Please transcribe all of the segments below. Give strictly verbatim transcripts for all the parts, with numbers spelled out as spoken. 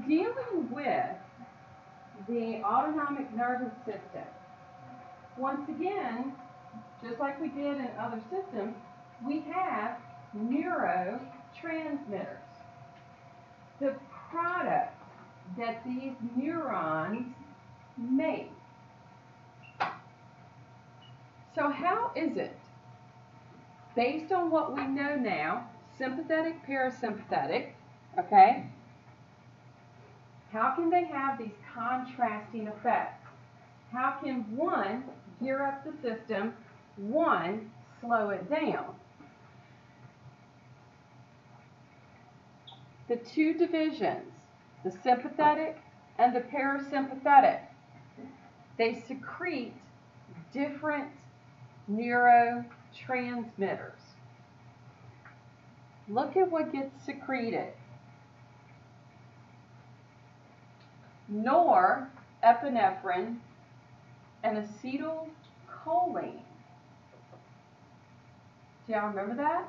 Dealing with the autonomic nervous system, once again, just like we did in other systems, we have neurotransmitters. The product that these neurons make. So how is it, based on what we know now, sympathetic, parasympathetic, okay, how can they have these contrasting effects? How can one gear up the system, one slow it down? The two divisions, the sympathetic and the parasympathetic, they secrete different neurotransmitters. Look at what gets secreted. Norepinephrine and acetylcholine. Do y'all remember that?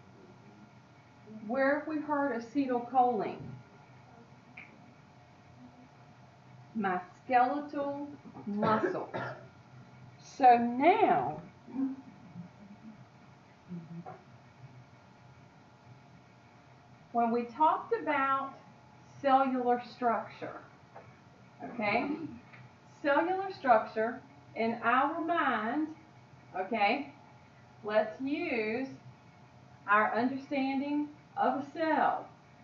Where have we heard acetylcholine? My skeletal muscles. So now, when we talked about cellular structure, okay, cellular structure in our mind, okay, let's use our understanding of a cell.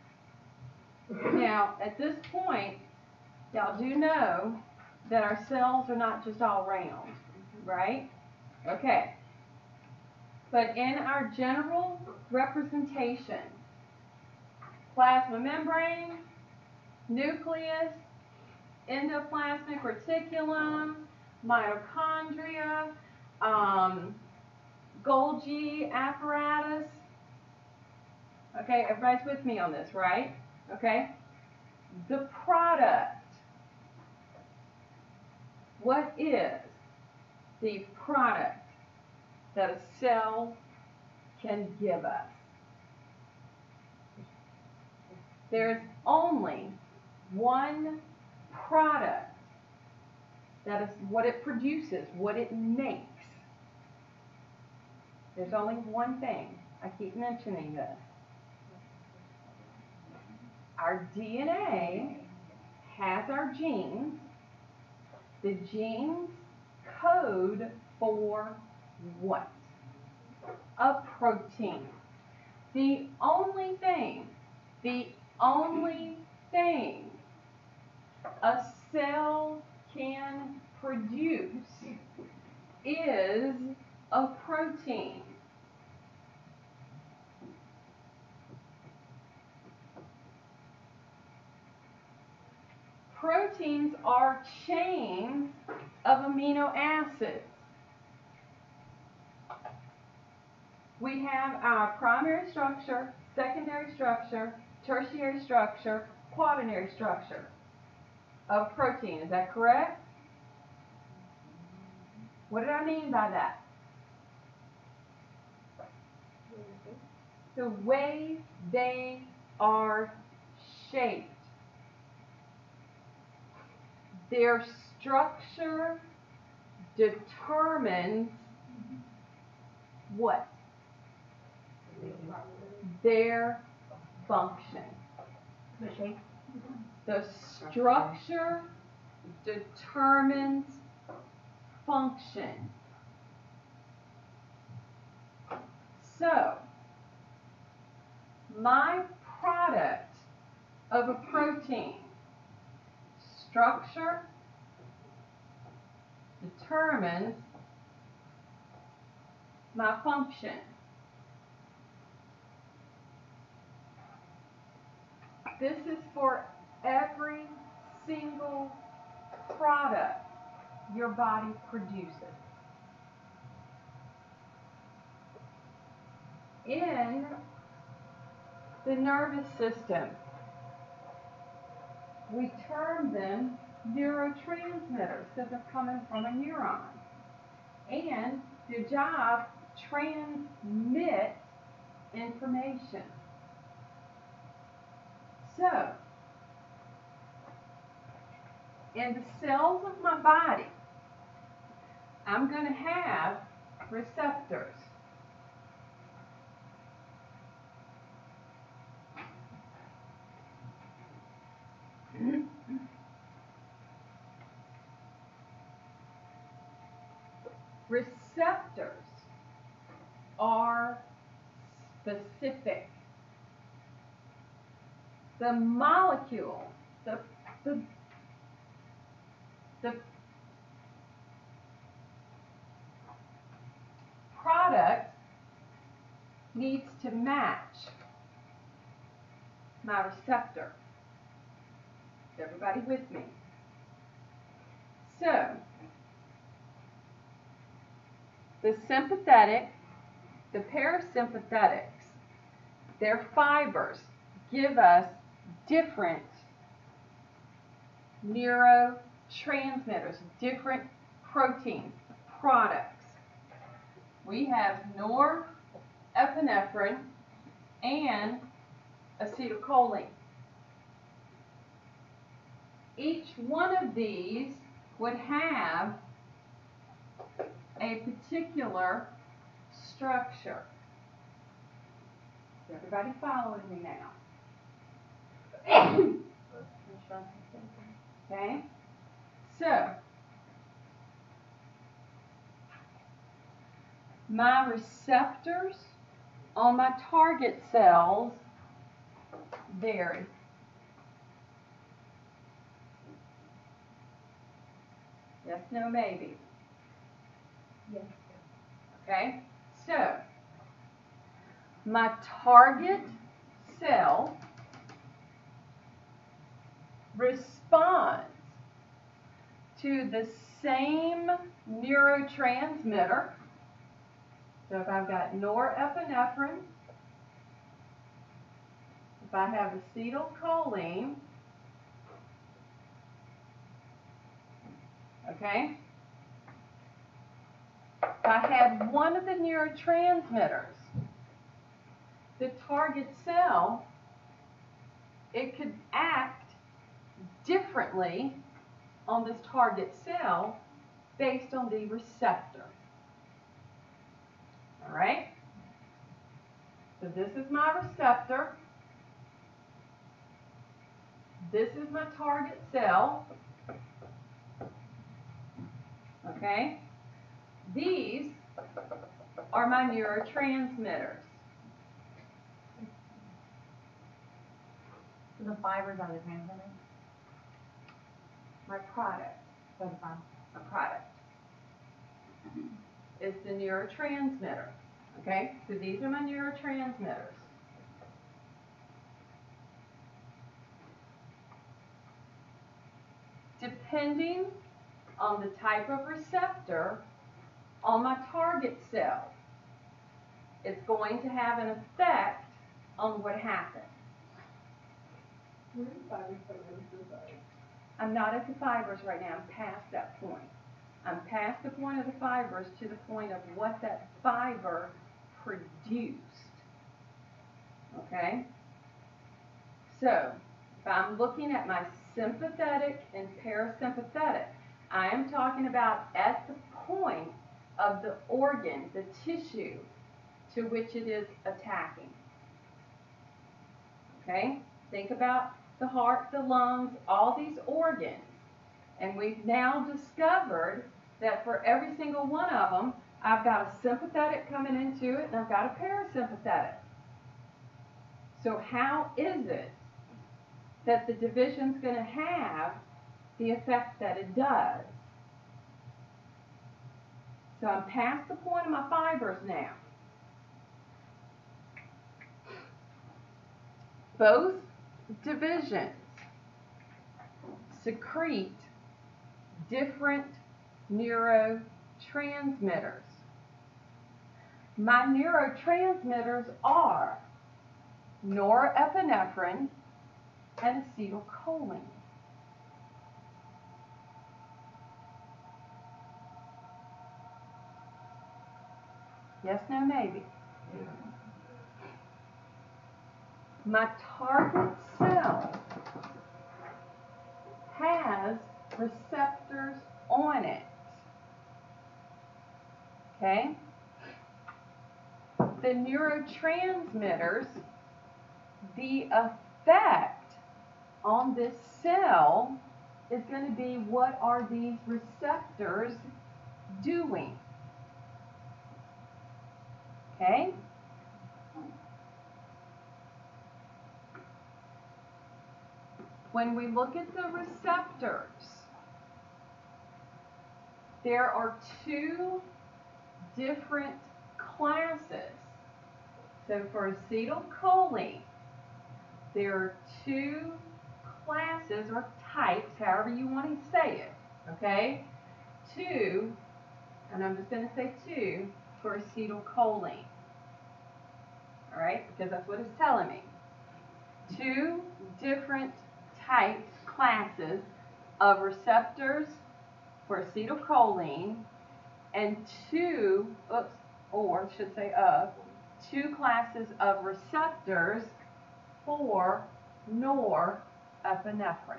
Now, at this point, y'all do know that our cells are not just all round, right? Okay. But in our general representation, plasma membrane, nucleus, endoplasmic reticulum, mitochondria, um, Golgi apparatus. Okay, everybody's with me on this, right? Okay. The product. What is the product that a cell can give us? There's only one product that is what it produces, what it makes. There's only one thing. I keep mentioning this. Our D N A has our genes. The genes code for what? A protein. The only thing, the only thing a cell can produce is a protein. Proteins are chains of amino acids. We have our primary structure, secondary structure, tertiary structure, quaternary structure of protein. Is that correct? What did I mean by that? The way they are shaped. Their structure determines what? Their function. The shape. The structure determines function. So, my product of a protein, structure determines my function. This is for every single product your body produces. In the nervous system, we term them neurotransmitters because they're coming from a neuron. And their job, transmit information. So, in the cells of my body, I'm going to have receptors. Receptors are specific. The molecule, the, the, the product needs to match my receptor. Is everybody with me? So, the sympathetic, the parasympathetics, their fibers give us different neurotransmitters, different proteins, products. We have norepinephrine and acetylcholine. Each one of these would have a particular structure. Is everybody following me now? Okay? So, my receptors on my target cells vary. Yes, no, maybe. Yes. Okay? So, my target cell responds to the same neurotransmitter. So if I've got norepinephrine, if I have acetylcholine, okay? If I had one of the neurotransmitters, the target cell, it could act differently on this target cell based on the receptor. All right? So this is my receptor. This is my target cell. Okay? These are my neurotransmitters. So the fibers are the transmitters? My product, So the fibers. a product, is the neurotransmitter. Okay? So these are my neurotransmitters. Depending on the type of receptor on my target cell, it's going to have an effect on what happens. I'm not at the fibers right now. I'm past that point. I'm past the point of the fibers to the point of what that fiber produced. Okay? So, if I'm looking at my sympathetic and parasympathetic, I am talking about at the point of the organ, the tissue to which it is attacking. Okay? Think about the heart, the lungs, all these organs. And we've now discovered that for every single one of them, I've got a sympathetic coming into it and I've got a parasympathetic. So how is it that the division's going to have the effect that it does? So I'm past the point of my fibers now. Both divisions secrete different neurotransmitters. My neurotransmitters are norepinephrine and acetylcholine. Yes, no, maybe. My target cell has receptors on it. Okay? The neurotransmitters, the effect on this cell is going to be what are these receptors doing. Okay? When we look at the receptors, there are two different classes. So for acetylcholine, there are two classes or types, however you want to say it, okay? Two, and I'm just going to say two for acetylcholine, all right? Because that's what it's telling me. Two different types, classes of receptors for acetylcholine, and two, oops, or should say of, two classes of receptors for norepinephrine.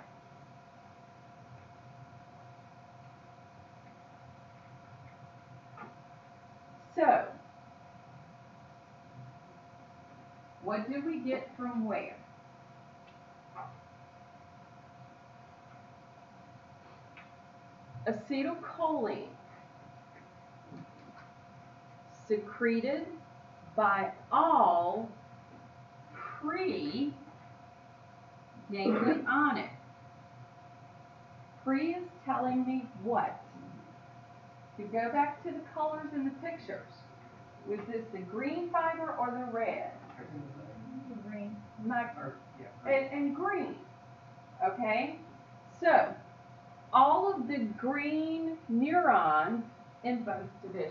So, what do we get from where? Acetylcholine secreted by all pre-ganglionic. Pre is telling me what? To go back to the colors in the pictures. Was this the green fiber or the red? Green. My, and, and green. Okay? So, all of the green neurons in both divisions.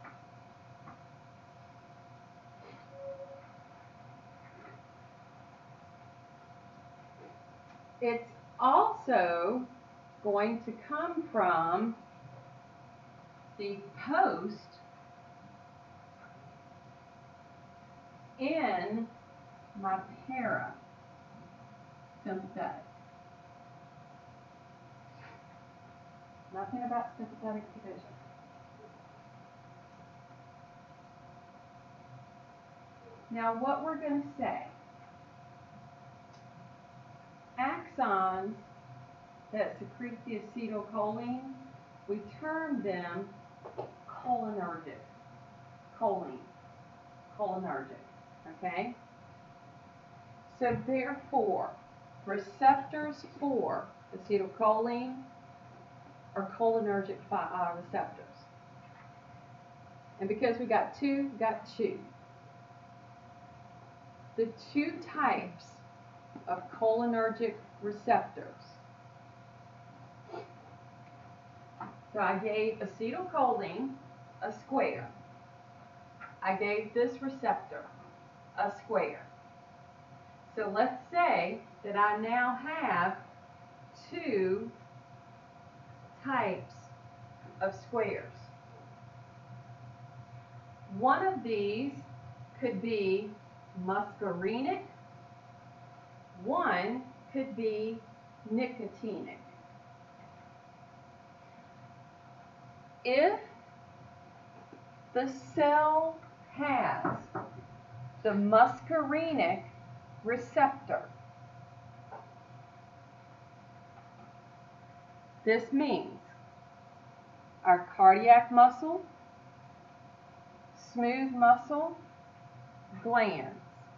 It's also going to come from the post in my parasympathetic. Nothing about sympathetic division. Now what we're going to say, axons that secrete the acetylcholine, we term them cholinergic. Choline. Cholinergic. Okay? So therefore, receptors for acetylcholine are cholinergic uh, receptors. And because we got two, we got two. The two types of cholinergic receptors. So I gave acetylcholine a square. I gave this receptor a square. So let's say that I now have two types of squares. One of these could be muscarinic, one could be nicotinic. If the cell has the muscarinic receptor, this means our cardiac muscle, smooth muscle, glands,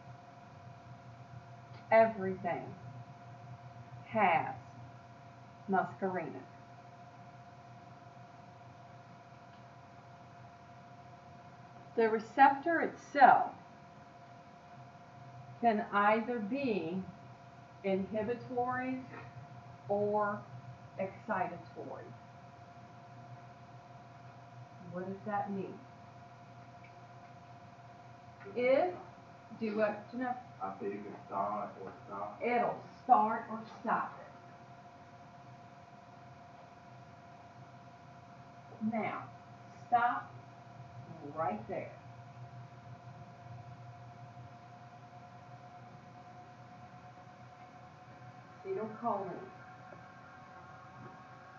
everything has muscarinic. The receptor itself can either be inhibitory or excitatory. What does that mean? If, do what, you know, I think you can start or stop. it'll start or stop it. Now, stop right there. Acetylcholine.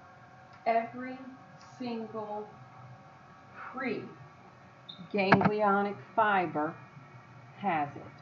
every single pre-ganglionic fiber has it.